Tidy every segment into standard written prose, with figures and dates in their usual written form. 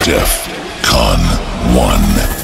DEFCON 1.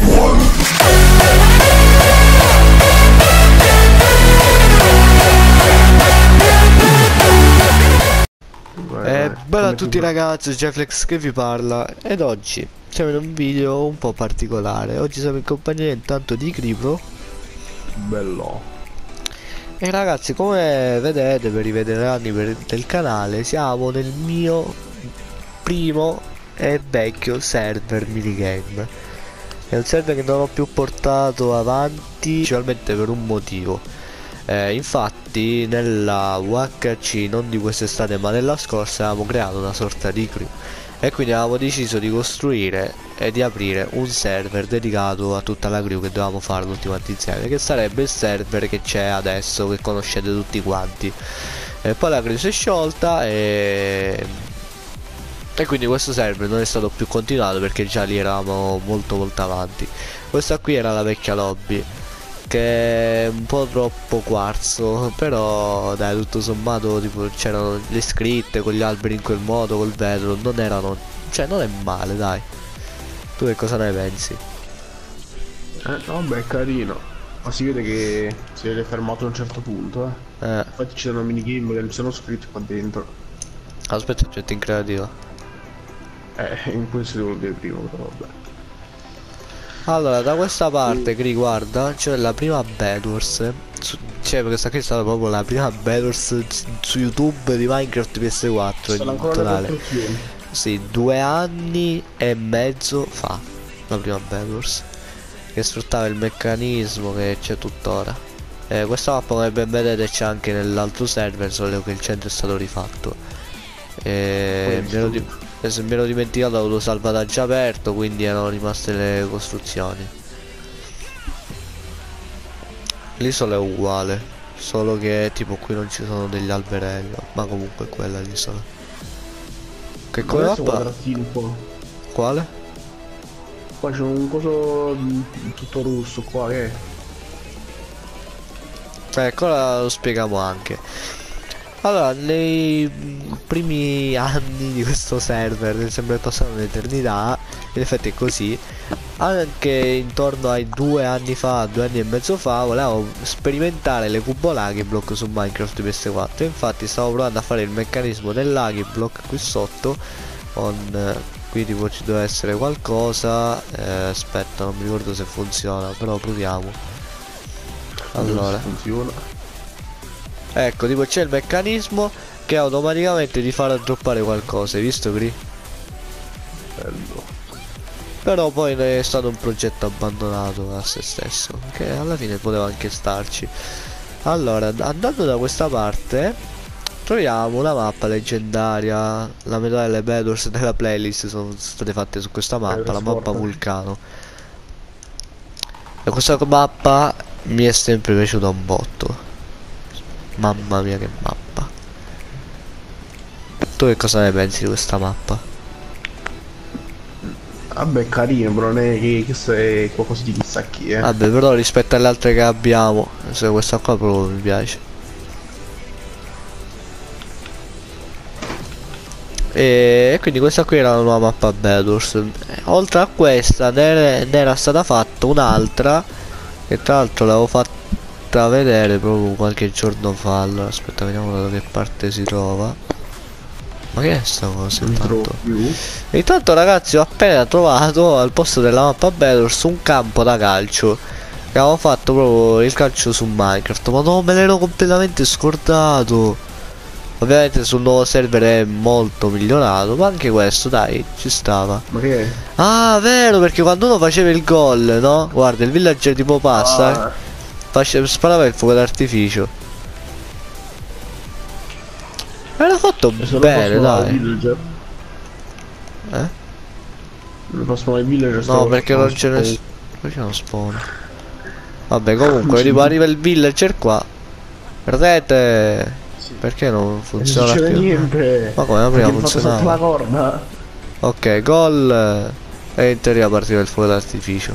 Bella a tutti ragazzi, Jefflex che vi parla ed oggi siamo in un video un po' particolare. Oggi siamo in compagnia intanto di Cripro. Bello. E ragazzi, come vedete per i veterani del canale, siamo nel mio primo e vecchio server minigame. È un server che non ho più portato avanti principalmente per un motivo. Infatti nella UHC non di quest'estate ma nella scorsa avevamo creato una sorta di crew e quindi avevamo deciso di costruire e di aprire un server dedicato a tutta la crew che dovevamo farlo tutti quanti insieme, che sarebbe il server che c'è adesso, che conoscete tutti quanti. E poi la crew si è sciolta e quindi questo server non è stato più continuato perché già lì eravamo molto avanti. Questa qui era la vecchia lobby, che è un po' troppo quarzo, però dai, tutto sommato tipo c'erano le scritte con gli alberi in quel modo, col vetro, non erano, cioè non è male, dai. Tu che cosa ne pensi? Vabbè, è carino. Ma si vede che si è fermato a un certo punto, Infatti ci sono minigame che mi sono scritti qua dentro. Aspetta, gente in creativa. In questo devo dire prima, però vabbè. Allora, da questa parte, qui guarda, c'è la prima Bedwars. Cioè, questa qui è stata proprio la prima Bedwars su YouTube di Minecraft PS4 Sono in ancora totale. Sì, 2 anni e mezzo fa, la prima Bedwars, che sfruttava il meccanismo che c'è tuttora. Questa mappa, come ben vedete, c'è anche nell'altro server, solo che il centro è stato rifatto. Se mi ero dimenticato, ho avuto salvataggio aperto, quindi erano rimaste le costruzioni. L'isola è uguale, solo che tipo qui non ci sono degli alberelli, ma comunque è quella l'isola. Che come mappa? Quale? Qua c'è un coso tutto rosso qua che è. Ecco, lo spieghiamo anche. Allora, nei primi anni di questo server sembra passare un'eternità, in effetti è così. Anche intorno ai 2 anni fa, 2 anni e mezzo fa, volevo sperimentare le cubo Lucky Block su Minecraft PS4. Infatti stavo provando a fare il meccanismo del Lucky Block qui sotto qui tipo ci deve essere qualcosa. Aspetta, non mi ricordo se funziona, però proviamo. Allora funziona. Ecco, tipo c'è il meccanismo che automaticamente ti farà droppare qualcosa, hai visto qui? Bello. Però poi è stato un progetto abbandonato a se stesso, che alla fine poteva anche starci. Allora, andando da questa parte troviamo una mappa leggendaria. La metà delle Bedwars della playlist sono state fatte su questa mappa, la mappa Vulcano. E questa mappa mi è sempre piaciuta un botto. Mamma mia che mappa. Tu che cosa ne pensi di questa mappa? Vabbè, carino, però non è che questo è qualcosa di chissà chi, Vabbè, però rispetto alle altre che abbiamo, se questa qua proprio mi piace. E quindi questa qui era la nuova mappa Bedwars. Oltre a questa ne era stata fatta un'altra, che tra l'altro l'avevo fatta vedere proprio qualche giorno fa. Allora aspetta, vediamo da che parte si trova. Ma che è sta cosa intanto? E intanto ragazzi, ho appena trovato al posto della mappa Bedwars un campo da calcio, che avevo fatto proprio il calcio su Minecraft, ma no, me l'ero completamente scordato. Ovviamente sul nuovo server è molto migliorato, ma anche questo dai, ci stava. Ma che è? Ah, vero, perché quando uno faceva il gol, no? Guarda, il villager tipo passa, sparava il fuoco d'artificio. Era fatto bene, dai. Il prossimo villager. No, perché non ce ne... Perché non spawn? Vabbè, comunque arriva il villager qua. Rete. Perché non funziona più? Niente. Ma come, la prima funzionava? La corda. Ok, gol. E in teoria partiva il fuoco d'artificio.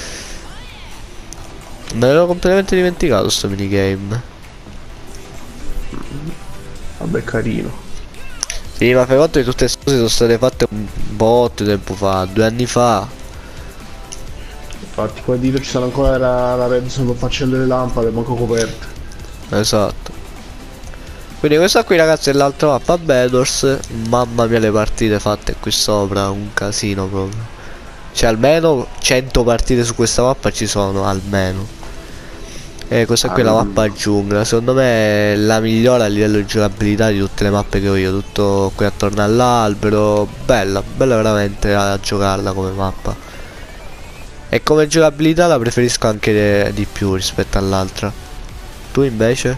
Me l'ero completamente dimenticato sto minigame. Vabbè, carino. Sì, ma fai conto che tutte queste cose sono state fatte un botto di tempo fa, 2 anni fa. Infatti qua dietro ci sono ancora la redstone per far accendere le lampade, manco coperte. Esatto. Quindi questa qui ragazzi è l'altra mappa Bedwars. Mamma mia le partite fatte qui sopra, un casino proprio. Cioè almeno 100 partite su questa mappa ci sono, almeno. E questa qui è la mappa giungla, secondo me è la migliore a livello di giocabilità di tutte le mappe che ho io. Tutto qui attorno all'albero, bella, bella veramente a giocarla come mappa. E come giocabilità la preferisco anche di più rispetto all'altra. Tu invece?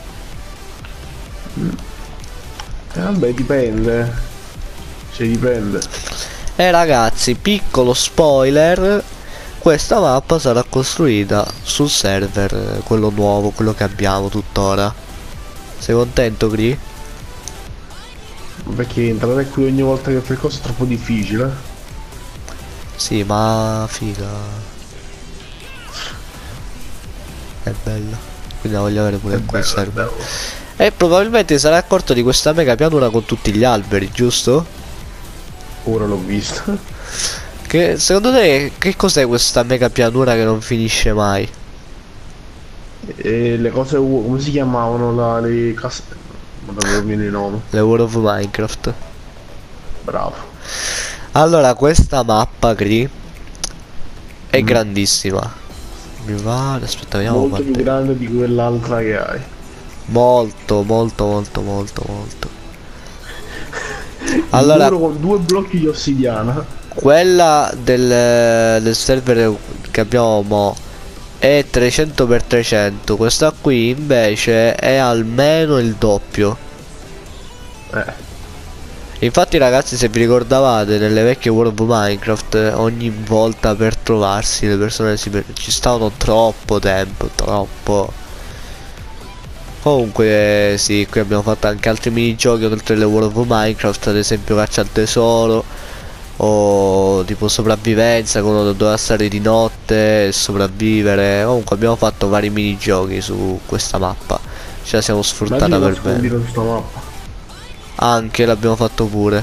Vabbè, dipende. Cioè, dipende. Ragazzi, piccolo spoiler, questa mappa sarà costruita sul server, quello nuovo, quello che abbiamo tuttora. Sei contento, Gri? Perché entrare qui ogni volta che fai cosa è troppo difficile. Sì, ma figa. È bella. Quindi la voglio avere pure in quel server. E probabilmente sarai accorto di questa mega pianura con tutti gli alberi, giusto? Ora l'ho visto. Che secondo te che cos'è questa mega pianura che non finisce mai? E le cose come si chiamavano le case. Ma davvero viene il nome. Le World of Minecraft. Bravo. Allora questa mappa qui è grandissima. Mi pare, aspetta, vediamo molto più grande di quell'altra che hai. Molto, molto, molto, molto, molto. Allora, con 2 blocchi di ossidiana. quella del server che abbiamo mo è 300x300. Questa qui invece è almeno il doppio. Infatti ragazzi, se vi ricordavate nelle vecchie World of Minecraft, ogni volta per trovarsi le persone ci stavano troppo tempo, troppo. Comunque sì, qui abbiamo fatto anche altri minigiochi oltre le World of Minecraft, ad esempio caccia al tesoro o tipo sopravvivenza, con uno doveva stare di notte e sopravvivere. Comunque abbiamo fatto vari minigiochi su questa mappa, ce la siamo sfruttata per bene. Anche l'abbiamo fatto pure.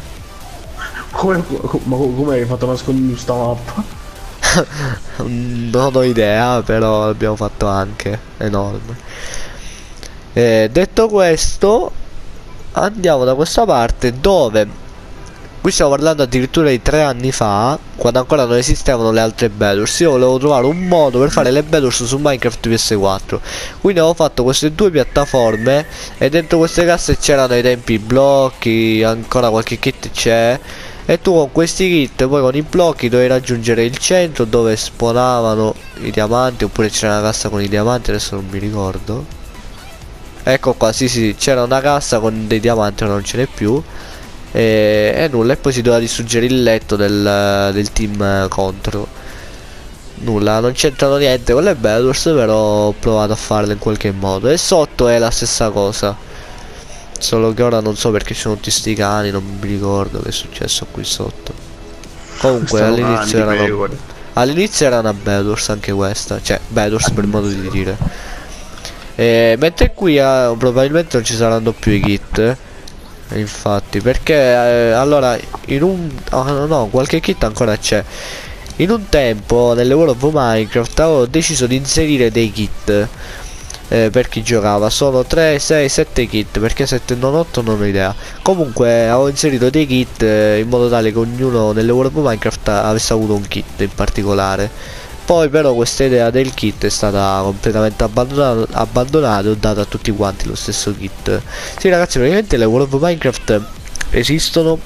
Come hai fatto nascondere questa mappa? Non ho idea, però l'abbiamo fatto anche. Enorme. Detto questo, andiamo da questa parte dove qui stiamo parlando addirittura di 3 anni fa, quando ancora non esistevano le altre Bedwars. Io volevo trovare un modo per fare le Bedwars su Minecraft PS4, quindi avevo fatto queste 2 piattaforme e dentro queste casse c'erano ai tempi blocchi, ancora qualche kit c'è, e tu con questi kit poi con i blocchi dovevi raggiungere il centro dove spawnavano i diamanti, oppure c'era una cassa con i diamanti, adesso non mi ricordo. Ecco qua, sì, c'era una cassa con dei diamanti, ora non ce n'è più. E nulla, e poi si doveva distruggere il letto del team contro. Nulla, non c'entrano niente con le Bedwars, però ho provato a farle in qualche modo. E sotto è la stessa cosa, solo che ora non so perché ci sono tutti sti cani, non mi ricordo che è successo qui sotto. Comunque all'inizio era una Bedwars anche questa, cioè Bedwars per modo di dire. Mentre qui probabilmente non ci saranno più i kit. Infatti, perché allora in un no, qualche kit ancora c'è. In un tempo nelle World of Minecraft avevo deciso di inserire dei kit per chi giocava. Sono 3, 6, 7 kit, perché 7 non 8 non ho idea. Comunque avevo inserito dei kit in modo tale che ognuno nelle World of Minecraft avesse avuto un kit in particolare. Poi però questa idea del kit è stata completamente abbandonata e ho dato a tutti quanti lo stesso kit. Sì ragazzi, praticamente le World of Minecraft esistono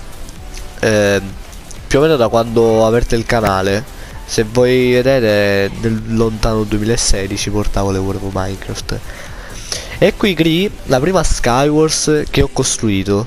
più o meno da quando avete il canale. Se voi vedete, nel lontano 2016 portavo le World of Minecraft. E qui la prima Skywars che ho costruito.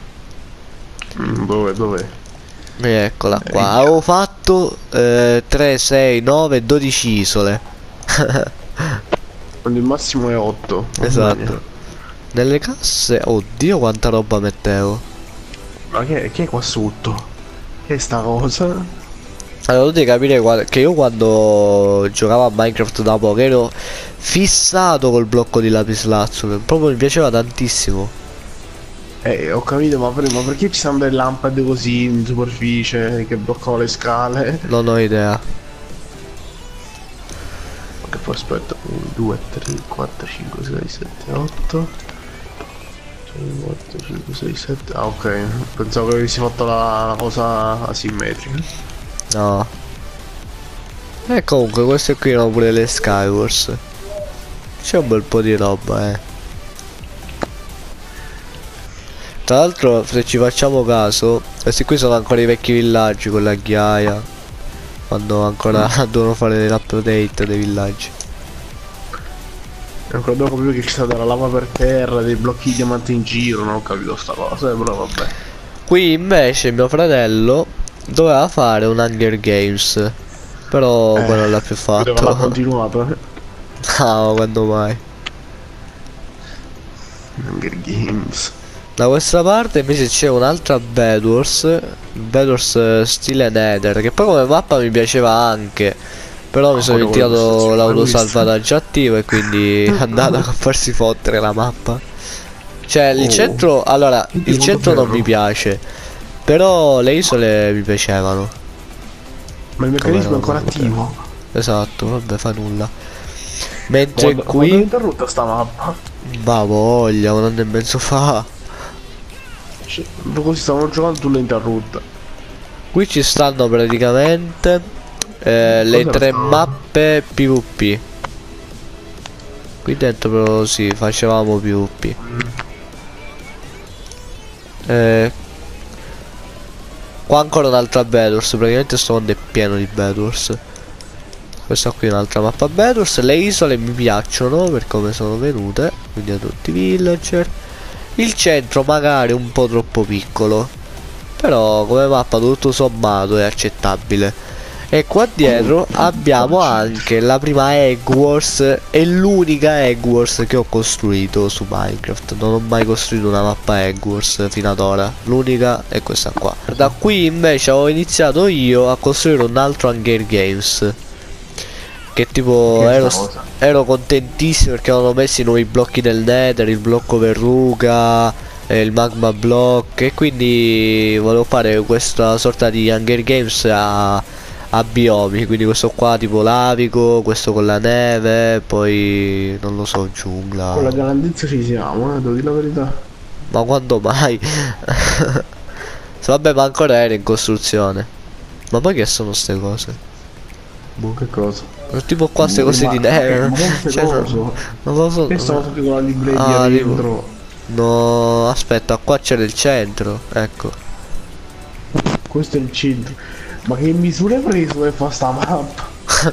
Dove? Eccola qua, avevo fatto 3, 6, 9, 12 isole. Quando il massimo è 8. Esatto. Nelle casse, oddio quanta roba mettevo. Ma che è qua sotto? Che è sta cosa? Allora dovete capire che io quando giocavo a Minecraft da poco ero fissato col blocco di lapislazzo, che proprio mi piaceva tantissimo. Ho capito, ma perché ci sono delle lampade così in superficie che bloccano le scale? Non ho idea. Ok, poi aspetta, 1, 2, 3, 4, 5, 6, 7, 8. 4, 5, 6, 7. Ah, ok. Pensavo che avessi fatto la cosa asimmetrica. No. E comunque queste qui erano pure le Skywars. C'è un bel po' di roba, Tra l'altro, se ci facciamo caso, questi qui sono ancora i vecchi villaggi con la ghiaia. Quando ancora devono fare l'update dei villaggi. E ancora dopo capito che c'è stata la lava per terra, dei blocchi di diamanti in giro, non ho capito sta cosa, però vabbè. Qui invece mio fratello doveva fare un Hunger Games. Però poi non l'ha più fatto. L'ha continuato. No, quando mai? Hunger Games. Da questa parte invece c'è un'altra Bedwars stile Nether, che poi come mappa mi piaceva anche, però mi sono dimenticato l'autosalvataggio attivo e quindi è andata a farsi fottere la mappa. Cioè il centro, allora, il centro non mi piace, però le isole mi piacevano. Ma il meccanismo è ancora attivo. Esatto, vabbè, fa nulla. Mentre qui è interrotta sta mappa. va voglia, un anno e mezzo fa. Così stavano giocando, tu l'hai interrotta. Qui ci stanno praticamente le tre mappe PvP. Qui dentro però sì, facevamo PvP. Qua ancora un'altra Bedwars, praticamente sto mondo è pieno di Bedwars. Questa qui è un'altra mappa Bedwars. Le isole mi piacciono per come sono venute, quindi a tutti i villager. Il centro magari un po' troppo piccolo, però come mappa tutto sommato è accettabile. E qua dietro abbiamo anche la prima Egg Wars e l'unica Egg Wars che ho costruito su Minecraft. Non ho mai costruito una mappa Egg Wars fino ad ora, l'unica è questa qua. Da qui invece ho iniziato io a costruire un altro Hunger Games, che tipo ero contentissimo perché avevano messo i nuovi blocchi del Nether, il blocco verruga, il magma block, e quindi volevo fare questa sorta di Hunger Games a biomi, quindi questo qua tipo lavico, questo con la neve, poi non lo so, giungla. Con la grandezza ci siamo, devo dire la verità. Ma quando mai? Vabbè, ma ancora era in costruzione. Ma poi che sono ste cose? Boh, che cosa? Tipo qua queste cose di neve. Cioè, non lo so. Che stavo con la libreria dentro. No, aspetta, qua c'era il centro, ecco. Questo è il centro. Ma che misure hai preso per fare sta mappa?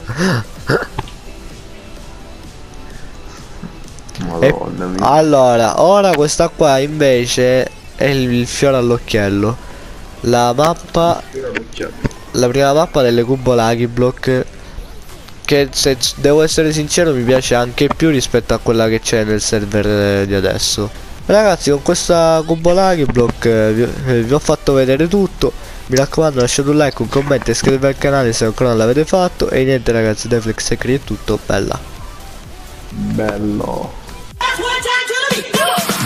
Madonna mia. Allora, ora questa qua invece è il fiore all'occhiello. La mappa, la prima mappa delle cubolaghi block, che se devo essere sincero mi piace anche più rispetto a quella che c'è nel server di adesso. Ragazzi, con questa cubolaghi block vi ho fatto vedere tutto. Mi raccomando, lasciate un like, un commento e iscrivetevi al canale se ancora non l'avete fatto. E niente ragazzi, da Flex è tutto, bella. Bello.